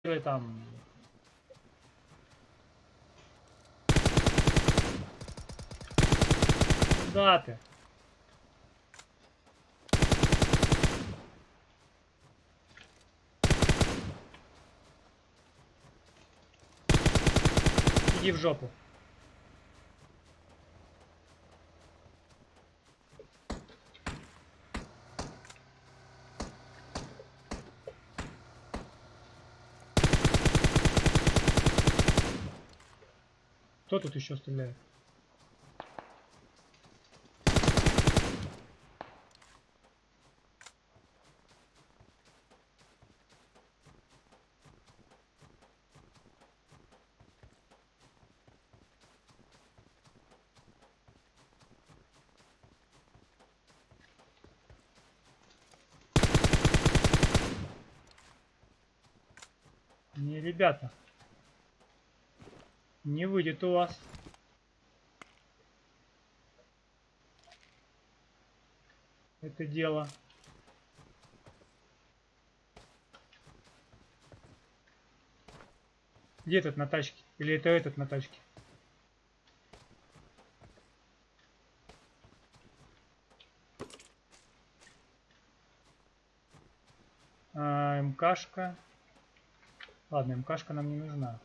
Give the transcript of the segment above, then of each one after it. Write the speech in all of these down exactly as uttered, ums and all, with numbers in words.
там. Куда ты? Иди в жопу. Кто тут еще стреляет? Не, ребята. Не выйдет у вас. Это дело. Где этот на тачке? Или это этот на тачке? А, МКшка. Ладно, МКшка нам не нужна.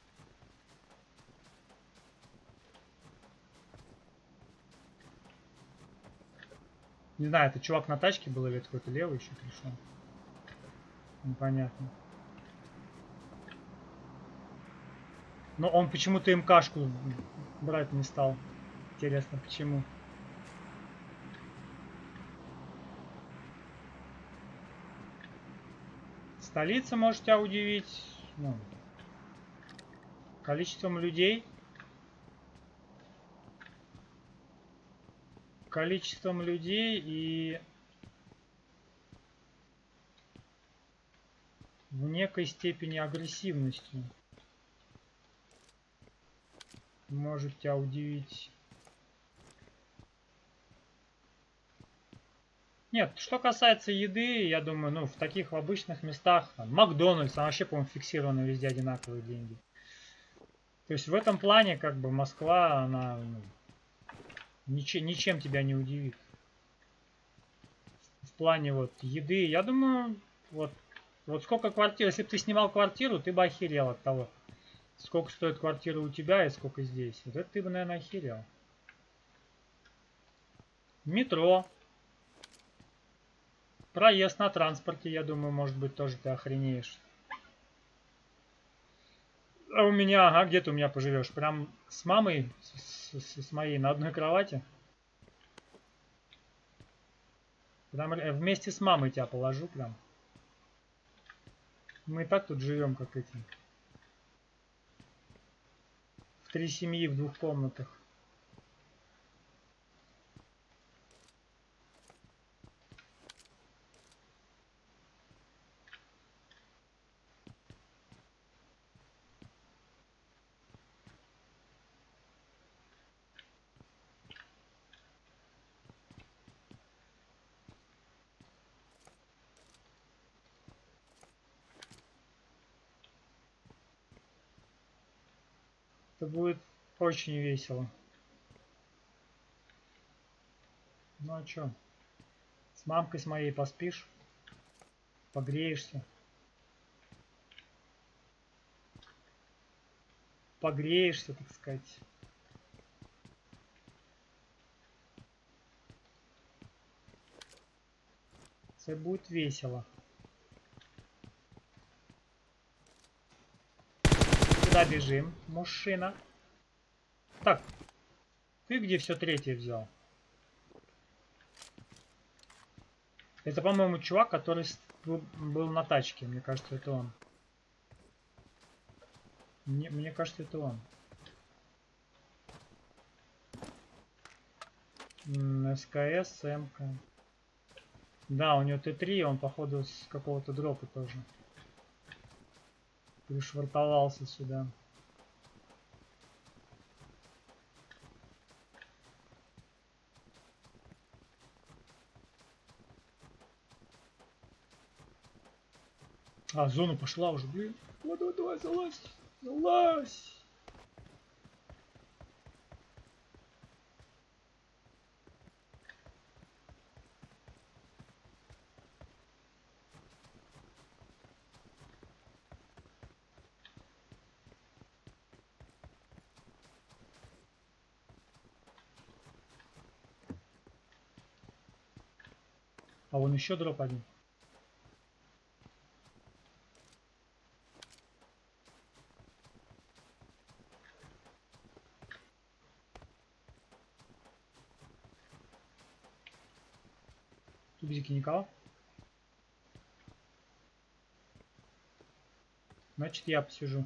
Не знаю, это чувак на тачке был или это какой-то левый еще пришел. Непонятно. Но он почему-то МКшку брать не стал. Интересно, почему? Столица может тебя удивить. Ну, количеством людей. Количеством людей и в некой степени агрессивностью. Может тебя удивить. Нет, что касается еды, я думаю, ну, в таких в обычных местах, там, Макдональдс, а вообще, по-моему, фиксированы везде одинаковые деньги. То есть в этом плане, как бы, Москва, она ну, ничем, ничем тебя не удивит. В плане вот еды, я думаю, вот, вот сколько квартир, если бы ты снимал квартиру, ты бы охерел от того, сколько стоит квартира у тебя и сколько здесь. Вот это ты бы, наверное, охерел. Метро. Проезд на транспорте, я думаю, может быть, тоже ты охренеешь. А у меня, ага, где ты у меня поживешь? Прям с мамой, с, с, с моей на одной кровати? Прям вместе с мамой тебя положу прям. Мы и так тут живем, как эти. В три семьи в двух комнатах. Это будет очень весело. Ну а чё? С мамкой с моей поспишь? Погреешься? Погреешься, так сказать. Это будет весело. Куда бежим, мужчина? Так, ты где все третье взял? Это, по-моему, чувак, который был на тачке. Мне кажется, это он. Мне, мне кажется, это он. СКС, МК. Да, у него Т три, он, походу, с какого-то дропа тоже. Пришвартовался сюда. А, зона пошла уже, блин. Вот, давай, давай, залазь. Залазь. А вон еще дроп один. Тубзики никого. Значит, я посижу.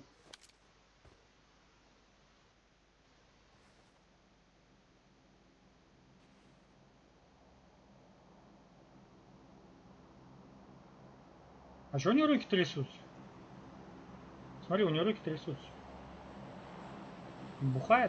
А что у него руки трясутся? Смотри, у него руки трясутся. Он бухает?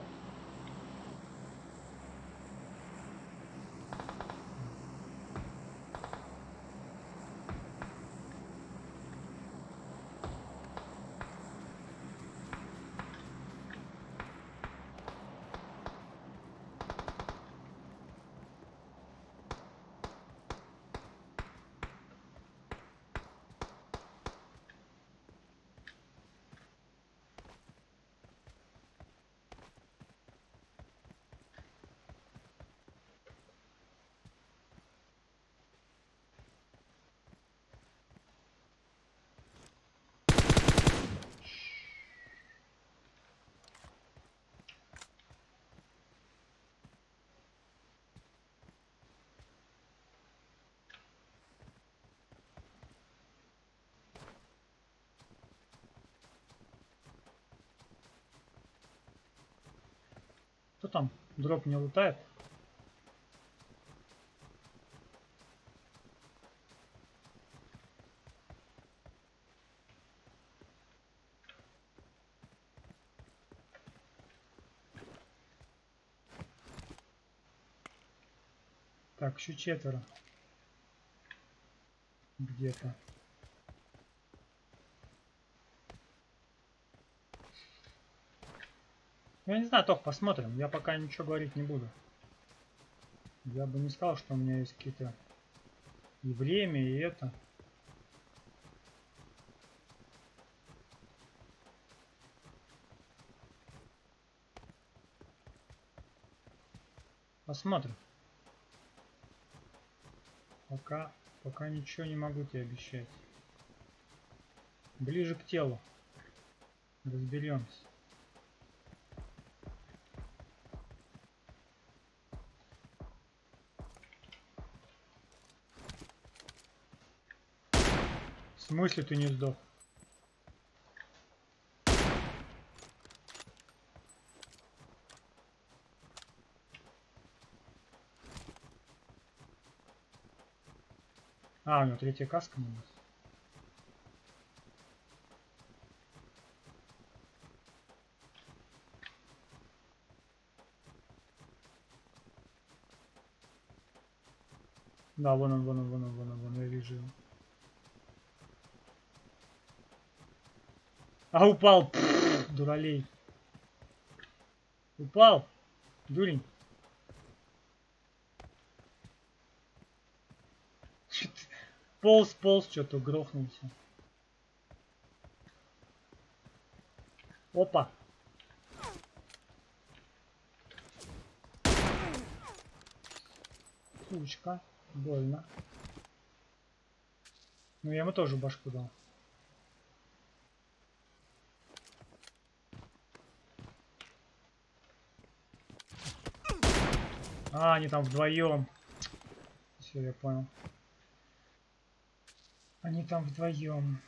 Кто там? Дроп не лутает? Так, еще четверо. Где-то. Я не знаю, Тох, посмотрим. Я пока ничего говорить не буду. Я бы не сказал, что у меня есть какие-то и время, и это. Посмотрим. Пока, пока ничего не могу тебе обещать. Ближе к телу. Разберемся. В смысле ты не сдох? А, у него третья каска на нас. Да, вон он, вон он, вон он, вон он, вон он, я вижу его. А упал! Пфф, дуралей. Упал! Дурень. Полз, полз, что-то грохнулся. Опа! Сучка. Больно. Ну я ему тоже башку дал. А, они там вдвоем. Все, я понял. Они там вдвоем.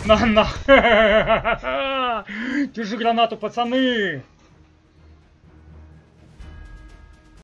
На, на. Держи гранату, пацаны.